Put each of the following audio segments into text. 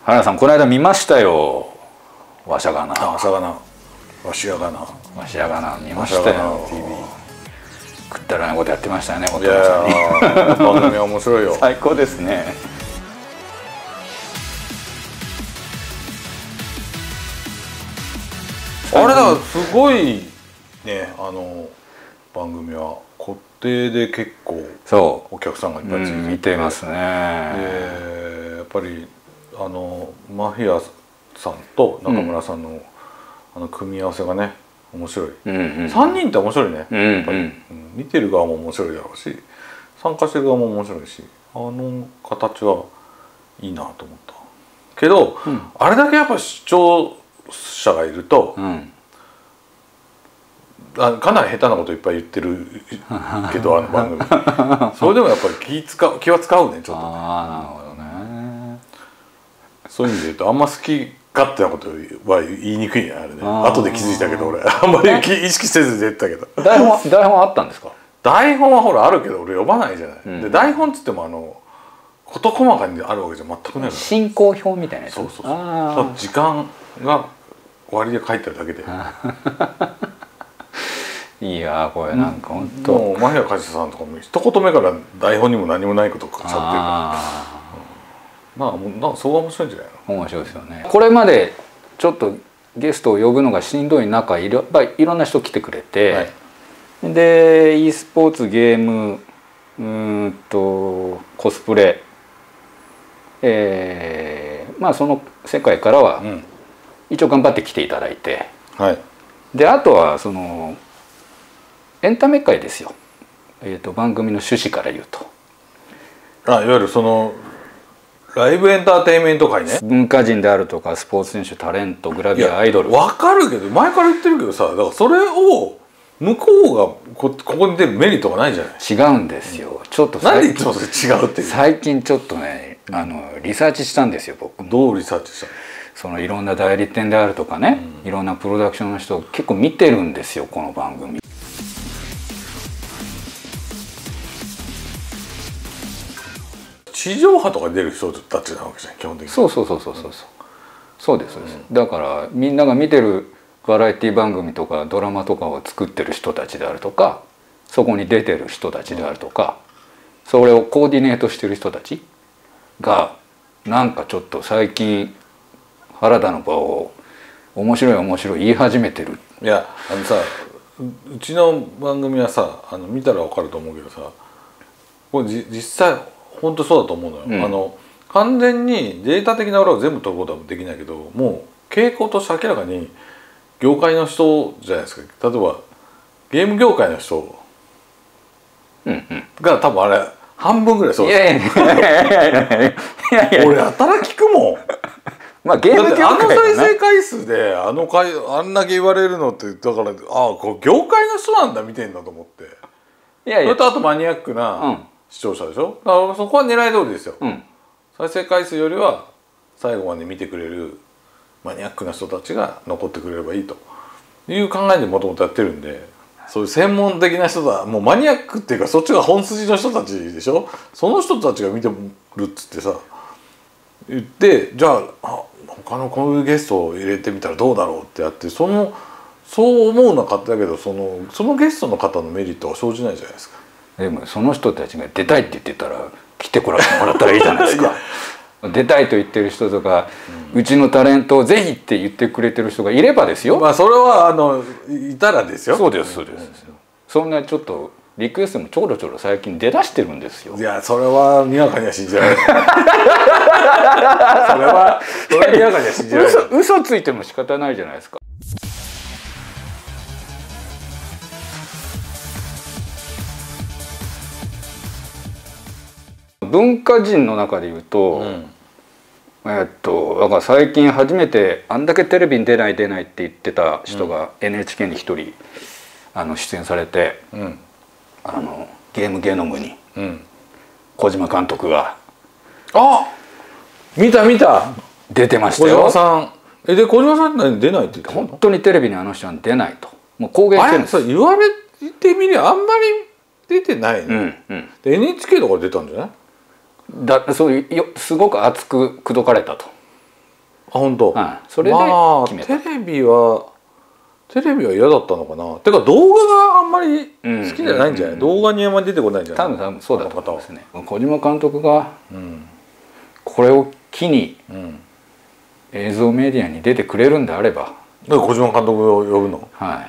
原田さんこの間見ましたよ。わしゃがな。 わしゃがな。わしやがな。 わしやがな見ましたよ。 TV。 食ったらないことやってましたよね。 いや番組は面白いよ。 最高ですね。 あれだすごいね番組は固定で結構お客さんがいっぱいついて見てますね。 やっぱりマフィアさんと中村さんの、組み合わせがね面白い。3人って面白いね。やっぱり見てる側も面白いだろうし参加してる側も面白いし形はいいなと思ったけど、あれだけやっぱ視聴者がいると、かなり下手なこといっぱい言ってるけど番組それでもやっぱり気は使うねちょっと。 なるほどね。 そういう意味で言うとあんま好き勝手なことは言いにくいねあれね。後で気づいたけど俺あんまり意識せずで言ったけど。 台本あったんですか？ 台本はほらあるけど俺読まないじゃない。で台本っつっても事細かにあるわけじゃ全くないから。 進行表みたいなやつ。 そう時間が終わりで書いてあるだけで。いやこれなんか本当もうマフィア梶田さんとかも一言目から台本にも何もないことを書いちゃってるからまあそう面白いんじゃないの。 面白いですよね。これまでちょっとゲストを呼ぶのがしんどい中いろんな人来てくれて、で e スポーツゲームコスプレまあその世界からは一応頑張って来ていただいて、であとはそのエンタメ界ですよ。番組の趣旨から言うといわゆるそのライブエンターテインメント界ね。 文化人であるとかスポーツ選手タレントグラビアアイドル分かるけど前から言ってるけどさだからそれを向こうがここに出るメリットがないじゃない。 違うんですよ。ちょっと何でいつもそれ違うっていう。 最近ちょっとねリサーチしたんですよ僕。 どうリサーチしたの？ そのいろんな代理店であるとかね、いろんなプロダクションの人結構見てるんですよこの番組。 地上波とか出る人たちなわけじゃん基本的に。 そうです。だからみんなが見てるバラエティ番組とかドラマとかを作ってる人たちであるとかそこに出てる人たちであるとか、それをコーディネートしてる人たちがなんかちょっと最近原田の場を面白い言い始めてる。 いやさうちの番組はさ見たら分かると思うけどさこれ実際本当そうだと思うのよ。完全にデータ的な裏を全部取ることはできないけどもう傾向として明らかに業界の人じゃないですか。例えばゲーム業界の人が多分あれ半分ぐらいそうです。俺やたら聞くもん。 まあゲーム業界だって再生回数であんだけ言われるのってだからこれ業界の人なんだ見てんだと思って。それとあとマニアックな視聴者でしょ。だからそこは狙い通りですよ。再生回数よりは最後まで見てくれるマニアックな人たちが残ってくれればいいという考えでもともとやってるんで、そういう専門的な人だもうマニアックっていうかそっちが本筋の人たちでしょ。その人たちが見てるっつってさ言ってじゃあ他のこういうゲストを入れてみたらどうだろうってやってそう思うのは勝手だけどそのゲストの方のメリットは生じないじゃないですか。 でもその人たちが出たいって言ってたら来てもらったらいいじゃないですか。出たいと言ってる人とか、うちのタレントをぜひって言ってくれてる人がいればですよ。 まあそれはいたらですよ。 そうです。そんなちょっとリクエストもちょろちょろ最近出だしてるんですよ。 いやそれはにわかには信じられない。それはにわかには信じられない。 嘘ついても仕方ないじゃないですか。文化人の中で言うと、だから最近初めてあんだけテレビに出ないって言ってた人が NHK に一人出演されて、ゲームゲノムに小島監督が見た出てましたよ。 小島さんで小島さんって出ないって言って本当にテレビにあの人は出ないともう公言してるんです。 言われてみりゃあんまり出てないね。で NHK とか出たんじゃない？ そういうすごく熱く口説かれたと。 本当。 それで決めた。 テレビは嫌だったのかな。てか動画があんまり好きじゃないんじゃない？動画にあんまり出てこないんじゃない？ 多分そうだと思いますね。小島監督がこれを機に映像メディアに出てくれるんであれば。 小島監督を呼ぶの？ はい。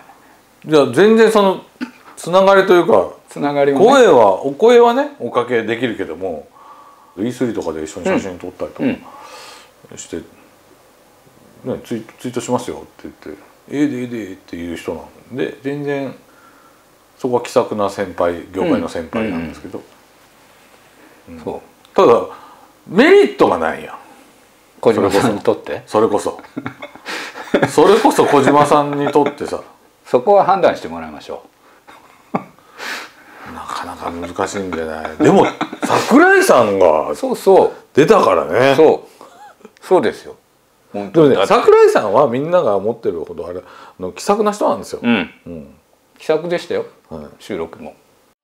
じゃあ全然そのつながりというか、 つながりもお声はねおかけできるけども、E3 とかで一緒に写真撮ったりとかして、ね、ツイートしますよって言って「ええでええで」っていう人なんで、全然そこは気さくな先輩、業界の先輩なんですけど、ただメリットがないやん、 小島さんにとって。 それこそ小島さんにとってさ、 そこは判断してもらいましょう。なかなか難しいんじゃない。でも櫻井さんが出たからね。 そうですよ。 でもね、櫻井さんはみんなが思ってるほど気さくな人なんですよ。 気さくでしたよ、収録も。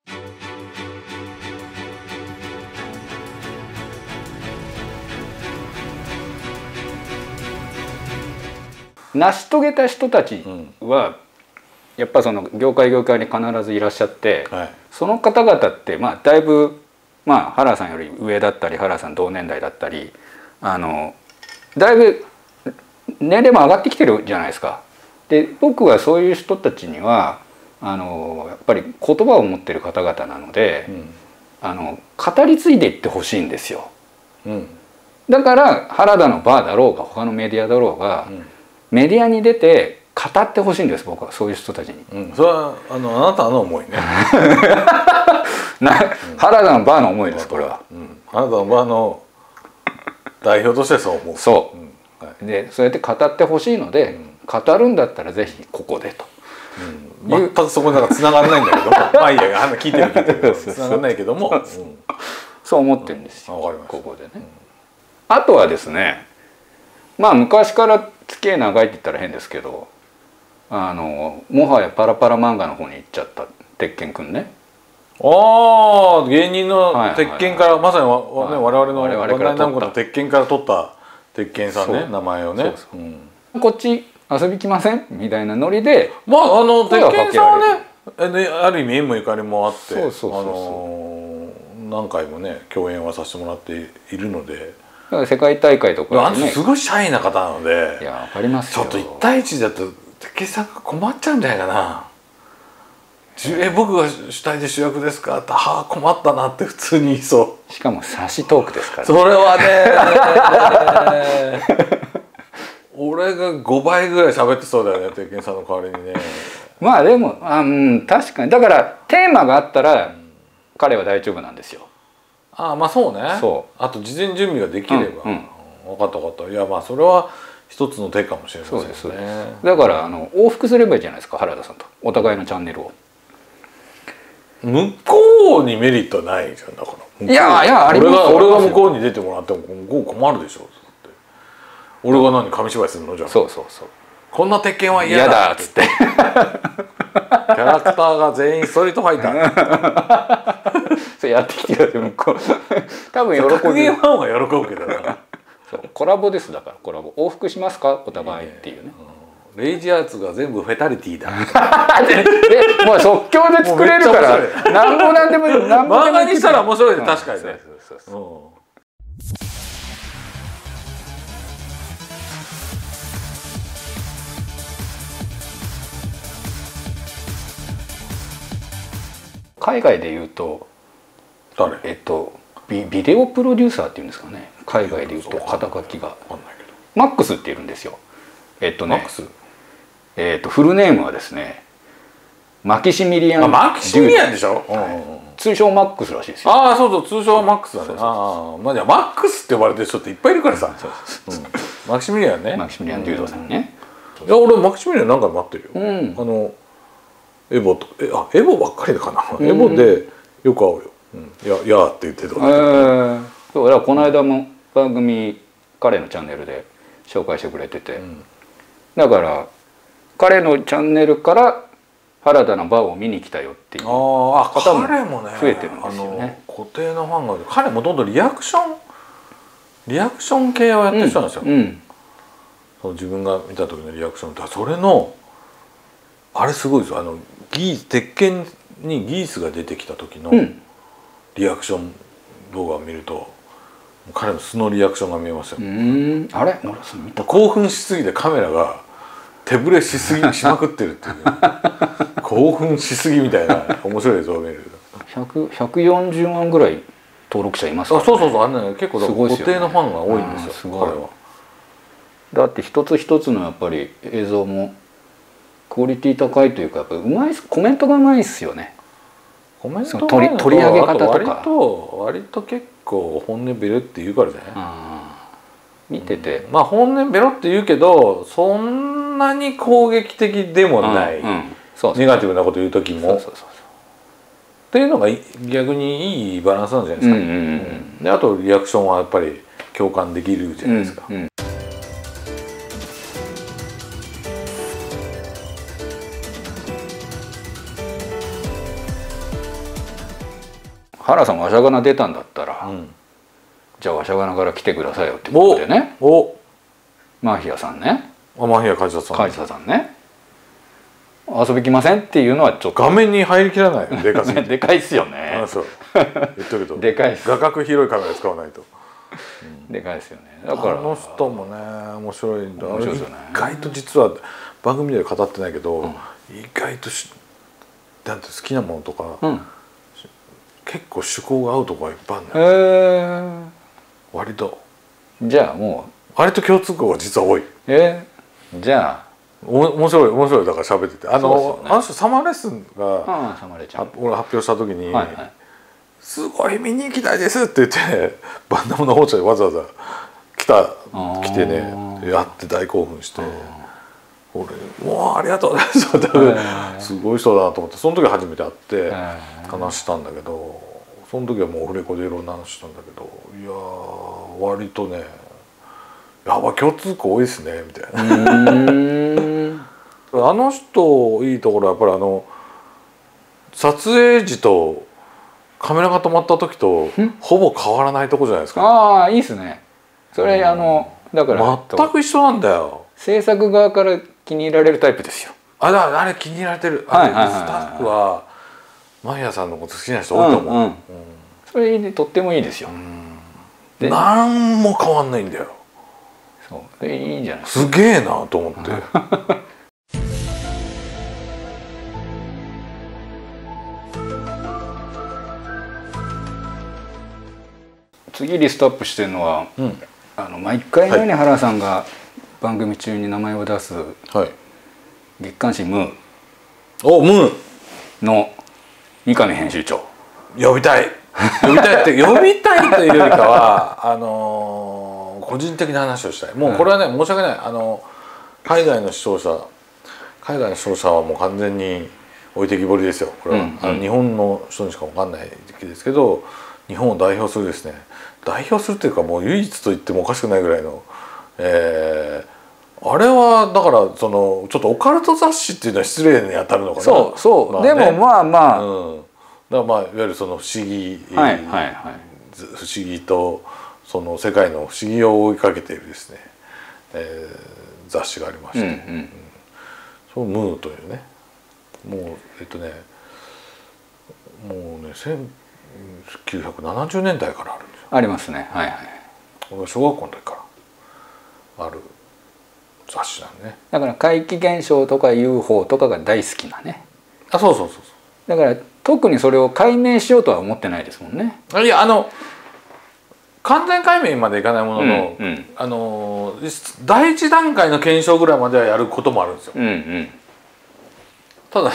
成し遂げた人たちはやっぱその業界に必ずいらっしゃって、その方々ってだいぶ原さんより上だったり、原さん同年代だったり、だいぶ年齢も上がってきてるじゃないですか。で僕はそういう人たちにはやっぱり言葉を持ってる方々なので、語り継いでいってほしいんですよ。だから原田のバーだろうが他のメディアだろうが、メディアに出て語ってほしいんです、僕はそういう人たちに。 それはあなたの思いね。 原田のバーの思いです、これは。 原田のバーの代表としてそう思う。 でそうやって語ってほしいので、語るんだったらぜひここでと。 全くそこにつながらないんだけども、まあいいや、聞いてるつながらないけども、 そう思ってるんですよ、ここでね。あとはですね、昔から付き合い長いって言ったら変ですけど、もはやパラパラ漫画の方に行っちゃった鉄拳くんね。 芸人の鉄拳から、まさに我々のワンナイナムコの鉄拳から取った鉄拳さんね、名前をね。 こっち遊び来ませんみたいなノリで、 鉄拳さんはね、ある意味縁もゆかりもあって、何回もね共演はさせてもらっているので。 世界大会とかすごいシャイな方なので、 いやわかりますよ。 ちょっと1対1だと鉄拳さんが困っちゃうんじゃないかな。僕が主体で主役ですかって、困ったなって普通に言いそう。 しかも差しトークですからね。 それはね俺が5倍ぐらい喋ってそうだよね、鉄拳さんの代わりにね。 でも確かに、だからテーマがあったら彼は大丈夫なんですよ。 そうね。あと事前準備ができれば、分かった分かった。いやそれは一つの手かもしれないですね。 だから往復すればいいじゃないですか、原田さんとお互いのチャンネルを。 向こうにメリットはないじゃん。だからいやあります。 俺が向こうに出てもらっても向こう困るでしょって。俺が紙芝居するのじゃん。 そうこんな鉄拳は嫌だっつって。キャラクターが全員ストリートファイター。 それやってきてる向こう。多分喜ぶ。 格ゲーファンは喜ぶけどな。 コラボです。だからコラボ往復しますかお互いっていうね。 レイジアーツが全部フェタリティだ。 でもう即興で作れるから何でも漫画にしたら面白いね、確かにね。 海外でいうとビデオプロデューサーっていうんですかね、海外でいうと肩書きがマックスっているんですよ。フルネームはですね、マキシミリアン。 マキシミリアンでしょ。 通称マックスらしいですよ。 そう通称はマックスだね。じゃあマックスって呼ばれてる人っていっぱいいるからさ。マキシミリアンね。 マキシミリアン・デュードさんね。 いや俺マキシミリアン何回も待ってるよ。エボとエボばっかりかな。エボでよく会うよ。やって言ってた。 俺はこの間も番組彼のチャンネルで紹介してくれてて、だから彼のチャンネルから原田のバーを見に来たよっていう方も増えてるんですよね。 固定のファンが彼もどんどんリアクション系をやってる人なんですよ。 その自分が見た時のリアクションだ、それのあれすごいですよ。鉄拳にギースが出てきた時のリアクション動画を見ると、彼の素のリアクションが見えますよ。 あれ興奮しすぎてカメラが手ぶれしまくってるっていう興奮しすぎみたいな面白い映像を見る。 140万ぐらい登録者いますからね。 そう結構固定のファンが多いんですよ、彼は。 だって一つ一つのやっぱり映像もクオリティ高いというか、やっぱうまい、コメントがうまいですよね。 コメントが取り上げ方とか割と結構本音ベロって言うからじゃない。 見てて、 まあ本音ベロって言うけどそんなに攻撃的でもない、ネガティブなこと言う時もっていうのが逆にいいバランスなんじゃないですか。であとリアクションはやっぱり共感できるじゃないですか。 原さんわしゃがな出たんだったら、じゃあわしゃがなから来てくださいよってことでね。マヒアさんね。 マヒア梶田さんね。遊び来ませんっていうのはちょっと画面に入りきらないよ。でかすぎて。 でかいっすよね。 そう言っとくとでかいっす。 画角広いカメラ使わないと。 でかいっすよね。だからあの人もね面白いんだ。 面白いですよね。 意外と実は番組では語ってないけど、意外とだって好きなものとか、結構趣向が合うとこがいっぱいあるんだよ。割と。 じゃあもう割と共通項が実は多い。 じゃあ面白いだから喋ってて、あの人サマーレッスンが俺発表した時に「すごい見に行きたいです」って言ってバンダムの包丁でわざわざ来てねやって大興奮して「俺もうありがとうございます」すごい人だなと思って、その時初めて会って話したんだけど、その時はもうオフレコでいろんな話したんだけど、いや割とねやば共通項多いですねみたいな。あの人いいところはやっぱり撮影時とカメラが止まった時とほぼ変わらないとこじゃないですか。 ああいいっすね。それだから全く一緒なんだよ。 制作側から気に入られるタイプですよ。 あれ気に入られてる。スタッフはマヒアさんのこと好きな人多いと思う。 それとってもいいですよ。 何も変わんないんだよ。 そういいんじゃないですか。すげえなと思って。 次リストアップしてるのは、毎回のように原さんが番組中に名前を出す月刊誌「ムー」の三上編集長。 呼びたいというよりかは個人的な話をしたい。もうこれはね申し訳ない。海外の視聴者はもう完全に置いてきぼりですよ。これは日本の人にしか分かんない時期ですけど、日本を代表するですね、代表するっていうかもう唯一と言ってもおかしくないぐらいの、あれはだからちょっとオカルト雑誌っていうのは失礼に当たるのかな。 そうでもまあだからまあいわゆるその不思議とその世界の不思議を追いかけているですね、雑誌がありまして、そのムーというね、もう1970年代からあるんですよ。 ありますね。 俺は小学校の時からある雑誌なんでね。 だから怪奇現象とか UFO とかが大好きなね。 そうだから特にそれを解明しようとは思ってないですもんね。 いや完全解明までいかないものの、第一段階の検証ぐらいまではやることもあるんですよ。ただ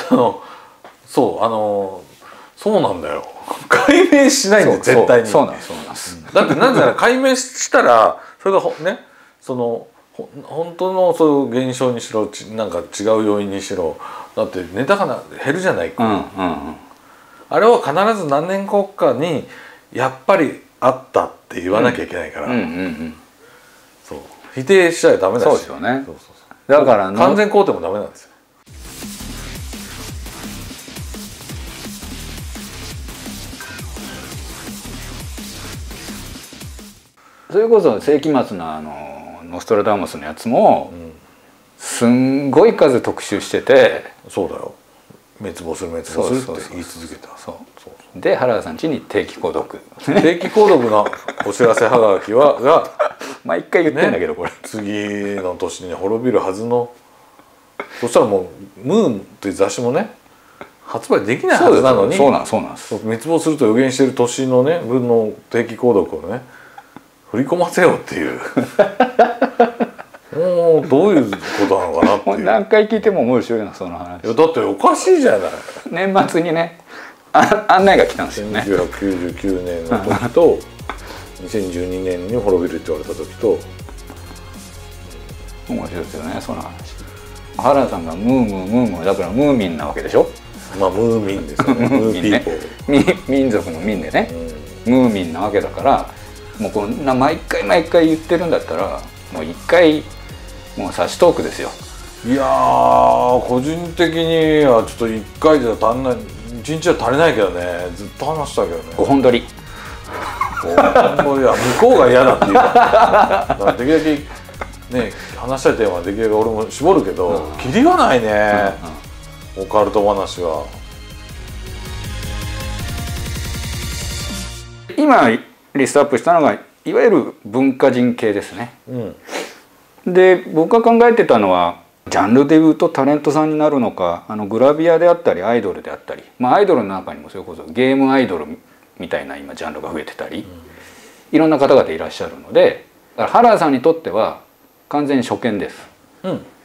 そうなんだよ。解明しないんだよ絶対に。 そうなんです。 だってなぜなら解明したらそれがね本当のそういう現象にしろなんか違う要因にしろだってネタが減るじゃないか。あれは必ず何年後かにやっぱりあったって言わなきゃいけないから、そう否定しちゃダメだし。 そうですよね。だから完全肯定もダメなんですよ。 それこそ世紀末のノストラダムスのやつも、すんごい数特集してて、 そうだよ、滅亡する滅亡するって言い続けた。 そうで原田さん家に定期購読定期購読のお知らせはがきが毎回言ってんだけど、これ次の年に滅びるはずの、そしたらもう「ムーン」という雑誌もね発売できないはずなのに、 そうなんです。 滅亡すると予言してる年のね分の定期購読をね振り込ませようっていうもうどういうことなのかなっていう。 何回聞いても面白いなその話。 いやだっておかしいじゃない。 年末にね案内が来たんですよね。 1999年の時と2012年に滅びるって言われた時と。 面白いですよねその話。原田さんがムームームームーだからムーミンなわけでしょ。 まあムーミンですよね。ムーピーポー、 民族の民でね、ムーミンなわけだから、もうこんな毎回言ってるんだったらもう一回もう差しトークですよ。 いやー個人的にはちょっと1回じゃ足んない、1日じゃ足りないけどね、ずっと話したけどね。 5本撮り 5本撮りは向こうが嫌だっていうかできるだけね話したいテーマはできるだけ俺も絞るけど、キリがないね、オカルト話は。 今リストアップしたのがいわゆる文化人系ですね。で僕が考えてたのはジャンルでいうとタレントさんになるのか、グラビアであったりアイドルであったり、アイドルの中にもそれこそゲームアイドルみたいな今ジャンルが増えてたり、いろんな方々いらっしゃるので、原田さんにとっては完全に初見です。